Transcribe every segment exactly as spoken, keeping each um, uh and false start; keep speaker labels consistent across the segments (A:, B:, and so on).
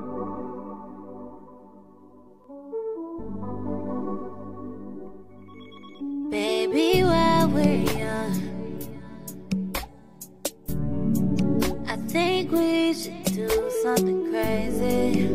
A: Baby, while we're young, I think we should do something crazy.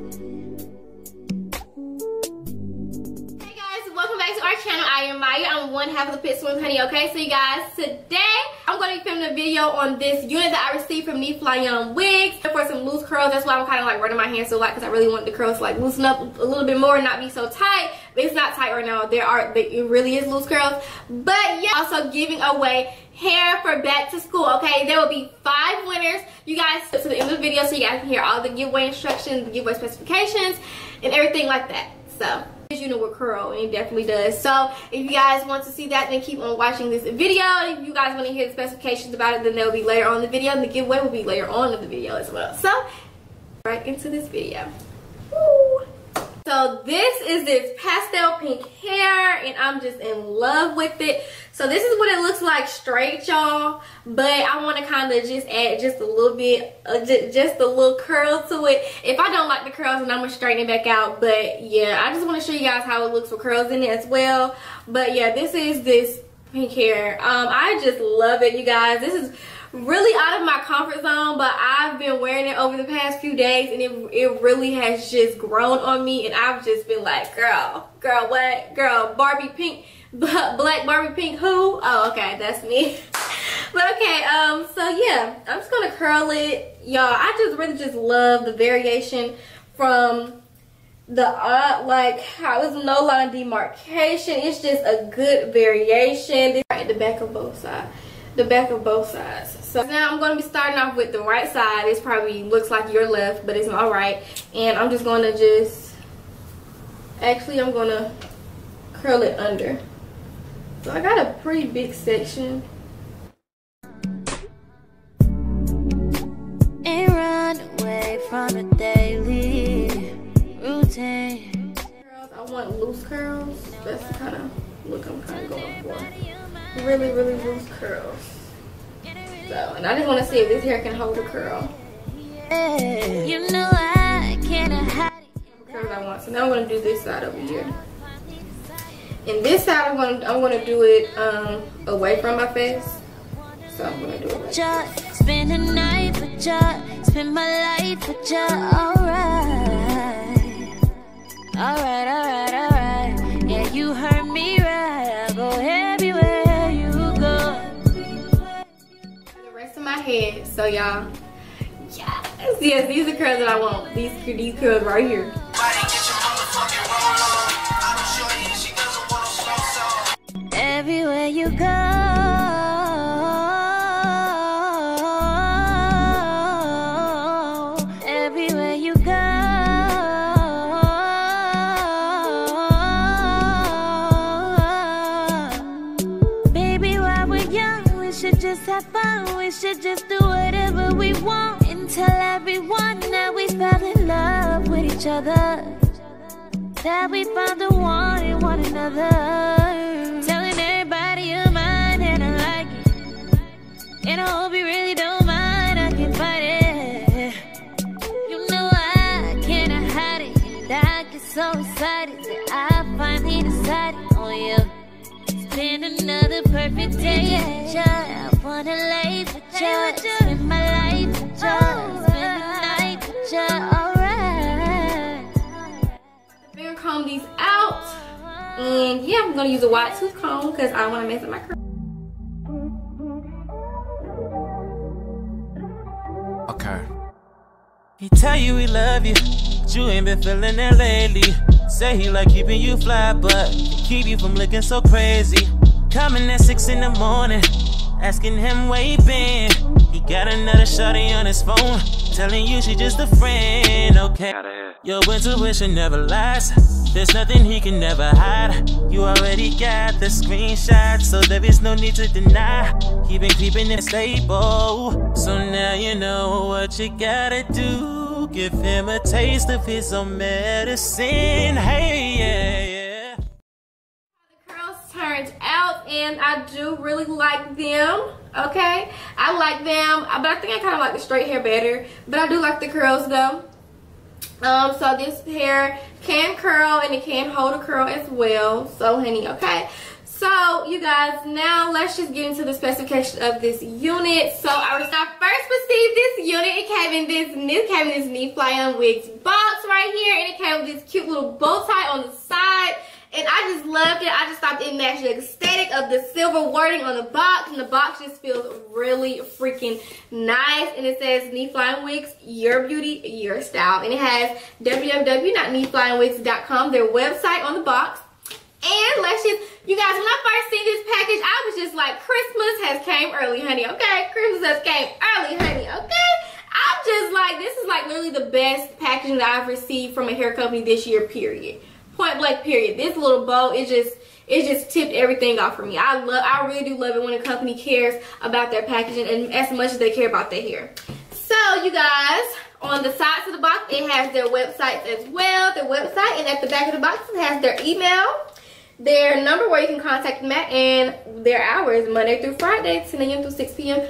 A: Hey guys, welcome back to our channel. I am Maya. I'm one half of the Pit Swim Honey. Okay, so you guys, today I'm going to be filming a video on this unit that I received from Nifly Wigs for some loose curls. That's why I'm kind of like running my hands so light, because I really want the curls to like loosen up a little bit more and not be so tight. But it's not tight right now. There are, it really is loose curls. But yeah, also giving away hair for back to school. Okay, there will be five winners. You guys to the end of the video so you guys can hear all the giveaway instructions, the giveaway specifications, and everything like that. So you know what curl, and it definitely does. So if you guys want to see that, then keep on watching this video. If you guys want to hear the specifications about it, then they'll be later on in the video, and the giveaway will be later on in the video as well. So right into this video. Woo. So this is this pastel pink hair, and I'm just in love with it. So this is what it looks like straight, y'all, but I want to kind of just add just a little bit, uh, just, just a little curl to it. If I don't like the curls, then I'm going to straighten it back out. But yeah, I just want to show you guys how it looks with curls in it as well. But yeah, this is this pink hair. Um, I just love it, you guys. This is really out of my comfort zone, but I've been wearing it over the past few days, and it, it really has just grown on me, and I've just been like, girl, girl, what? Girl, Barbie pink. Black Barbie pink who? Oh, okay, that's me. But okay, um, so yeah, I'm just gonna curl it, y'all. I just really just love the variation from the uh, like how there's no line demarcation. It's just a good variation. This right at the back of both sides, the back of both sides. So now I'm gonna be starting off with the right side. This probably looks like your left, but it's all right. And I'm just gonna just actually I'm gonna curl it under. So I got a pretty big section. And run away from the daily routine.
B: Curls, I want loose curls. That's the kind of look I'm kind of going for. Really, really loose curls. So, and I just want to see if this hair can hold a curl.
A: Yeah, you know I can't hide it.
B: Curls I want. So now I'm going to do this side over here. And this side, I'm gonna I'm gonna do it um away from my face. So I'm gonna do it. Like
A: just spend the night with you, spend my life with you. Alright, alright, alright, alright. Yeah, you heard me right. I'll go everywhere you go.
B: The rest of my head. So y'all, yes, yes, these are curls that I want. These these curls right here.
A: Everywhere you go, everywhere you go, baby, while we're young, we should just have fun. We should just do whatever we want and tell everyone that we fell in love with each other, that we found the one in one another. Telling everybody you're mine and I like it, and I hope you really don't mind. I can fight it. You know I cannot hide it, and I get so excited that I finally decided on you. Spend another perfect day with you. I wanna lay with you, spend my life with you, spend the night with you.
B: Comb these out, and yeah, I'm gonna use a wide tooth comb because I don't want to mess up my curl.
C: Okay. He tell you he love you, but you ain't been feeling it lately. Say he like keeping you fly, but keep you from looking so crazy. Coming at six in the morning, asking him where he been. He got another shawty on his phone, telling you she just a friend, okay? Your intuition never lies. There's nothing he can never hide. You already got the screenshot, so there is no need to deny. He been keeping it stable, so now you know what you gotta do. Give him a taste of his own medicine. Hey, yeah, yeah.
B: The curls turned out, and I do really like them. Okay, I like them, but I think I kind of like the straight hair better. But I do like the curls though. Um, so this hair can curl and it can hold a curl as well. So honey, okay. So you guys, now let's just get into the specifications of this unit. So I was I first received this unit. It came in this it came in this Knee Fly On Wigs box right here, and it came with this cute little bow tie on the side. And I just loved it. I just thought it matched the aesthetic of the silver wording on the box. And the box just feels really freaking nice. And it says Knee Fly On Wigs, your beauty, your style. And it has w w w dot knee fly on wigs dot com, their website on the box. And let's just, you guys, when I first seen this package, I was just like, Christmas has came early, honey, okay? Christmas has came early, honey, okay? I'm just like, this is like literally the best packaging that I've received from a hair company this year, period. Point blank, period. This little bow, it just it just tipped everything off for me. I love I really do love it when a company cares about their packaging and as much as they care about their hair. So you guys, on the sides of the box, it has their websites as well, their website, and at the back of the box it has their email, their number where you can contact them at, and their hours, Monday through Friday, ten a m through six p m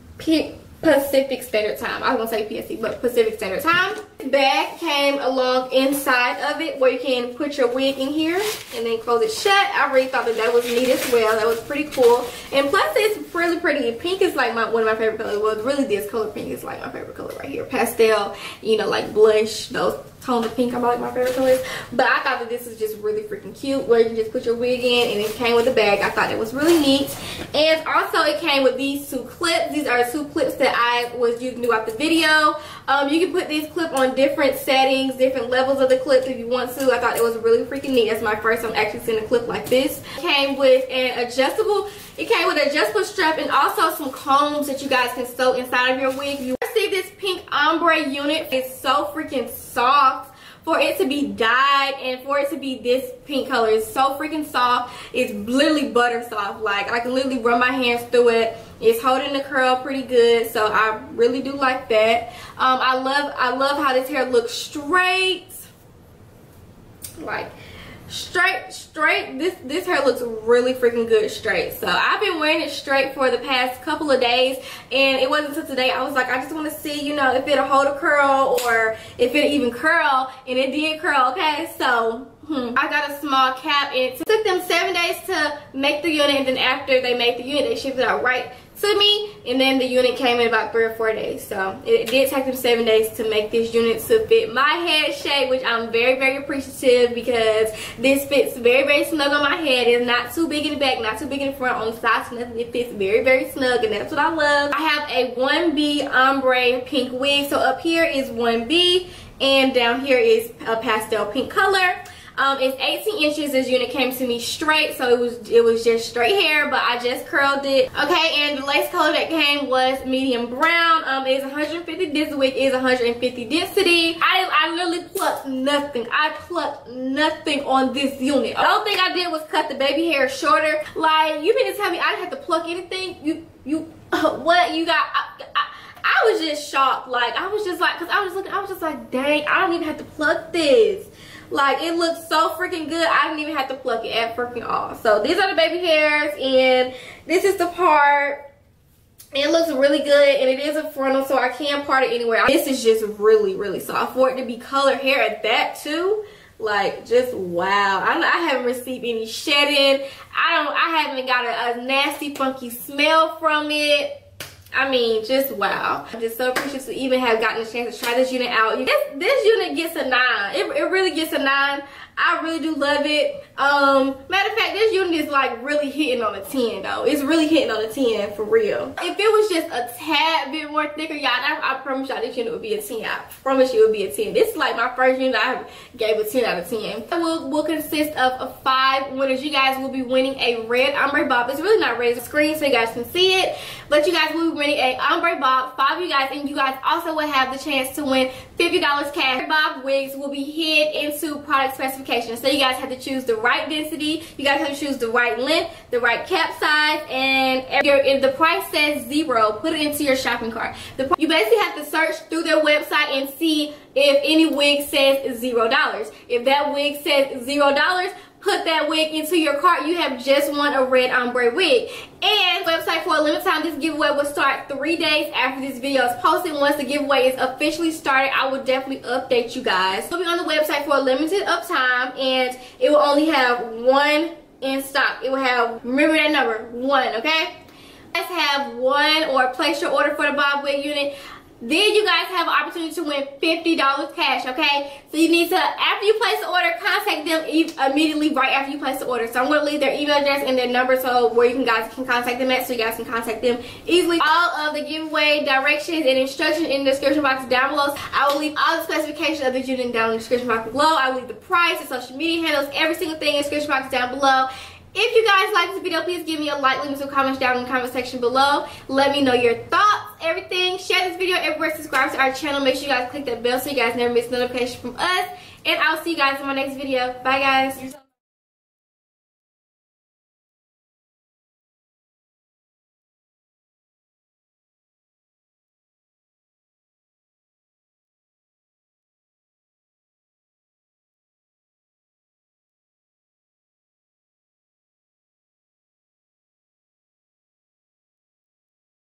B: Pacific Standard Time. I was gonna say P S T, but Pacific Standard Time. Bag came along inside of it where you can put your wig in here and then close it shut. I really thought that that was neat as well. That was pretty cool. And plus it's really pretty. Pink is like my one of my favorite colors. Well, really this color pink is like my favorite color right here. Pastel, you know, like blush, those tones of pink are like my favorite colors. But I thought that this is just really freaking cute where you can just put your wig in and it came with a bag. I thought it was really neat. And also it came with these two clips. These are two clips that I was using throughout the video. Um, you can put this clip on different settings, different levels of the clip if you want to. I thought it was really freaking neat. That's my first time actually seeing a clip like this. It came with an adjustable, it came with an adjustable strap and also some combs that you guys can sew inside of your wig. You see this pink ombre unit. It's so freaking soft. For it to be dyed and for it to be this pink color, it's so freaking soft. It's literally butter soft. Like I can literally run my hands through it. It's holding the curl pretty good, so I really do like that. Um, I love I love how this hair looks straight. Like straight straight this this hair looks really freaking good straight. So I've been wearing it straight for the past couple of days, and it wasn't until today I was like, I just want to see, you know, if it'll hold a curl or if it even curl, and it did curl. Okay, so hmm, I got a small cap, and it took them seven days to make the unit, and then after they made the unit they shipped it out right to me, and then the unit came in about three or four days. So it did take them seven days to make this unit to fit my head shape, which I'm very very appreciative, because this fits very very snug on my head. It's not too big in the back, not too big in the front, on the sides, nothing. It fits very very snug, and that's what I love. I have a one B ombre pink wig, so up here is one B and down here is a pastel pink color. Um, it's eighteen inches. This unit came to me straight, so it was it was just straight hair, but I just curled it. Okay, and the lace color that came was medium brown. Um, it is one hundred fifty. This wig is one hundred fifty density. I I literally plucked nothing. I plucked nothing on this unit. The only thing I did was cut the baby hair shorter. Like, you mean to tell me I didn't have to pluck anything? You you uh, what you got? I, I, I was just shocked. Like, I was just like, cause I was looking, I was just like, dang, I don't even have to pluck this. Like, it looks so freaking good. I didn't even have to pluck it at freaking all. So these are the baby hairs, and this is the part. It looks really good, and it is a frontal, so I can part it anywhere. This is just really really soft for it to be colored hair at that too. Like, just wow. I, I haven't received any shedding. I don't I haven't got a, a nasty funky smell from it. I mean, just wow. I'm just so appreciative to even have gotten a chance to try this unit out. This, this unit gets a nine. It, it really gets a nine. I really do love it. Um, matter of fact, this unit is like really hitting on a ten though. It's really hitting on a ten for real. If it was just a tad bit more thicker, y'all, I, I promise y'all this unit would be a ten. I promise you it would be a ten. This is like my first unit I gave a ten out of ten. It will, will consist of a five winners. You guys will be winning a red ombre bob. It's really not red, it's a screen so you guys can see it. But you guys will be winning a ombre bob, five of you guys, and you guys also will have the chance to win fifty dollars cash. Bob wigs will be hid into product specifications. So you guys have to choose the right density, you guys have to choose the right length, the right cap size, and if the price says zero, put it into your shopping cart. The, you basically have to search through their website and see if any wig says zero dollars. If that wig says zero dollars,
A: put that wig into your cart, you have just won a red ombre wig. And website for a limited time, this giveaway will start three days after this video is posted. Once the giveaway is officially started, I will definitely update you guys. It'll be on the website for a limited of time, and it will only have one in stock. It will have, remember that number, one, okay? Let's have one or place your order for the bob wig unit. Then you guys have an opportunity to win fifty dollars cash, okay? So you need to, after you place the order, contact them immediately right after you place the order. So I'm going to leave their email address and their number so where you can, guys can contact them at, so you guys can contact them easily. All of the giveaway directions and instructions in the description box down below. I will leave all the specifications of the unit down in the description box below. I will leave the price, the social media handles, every single thing in the description box down below. If you guys like this video, please give me a like, leave me some comments down in the comment section below. Let me know your thoughts, everything. Share this video everywhere. Subscribe to our channel. Make sure you guys click that bell so you guys never miss notification from us. And I'll see you guys in my next video. Bye, guys.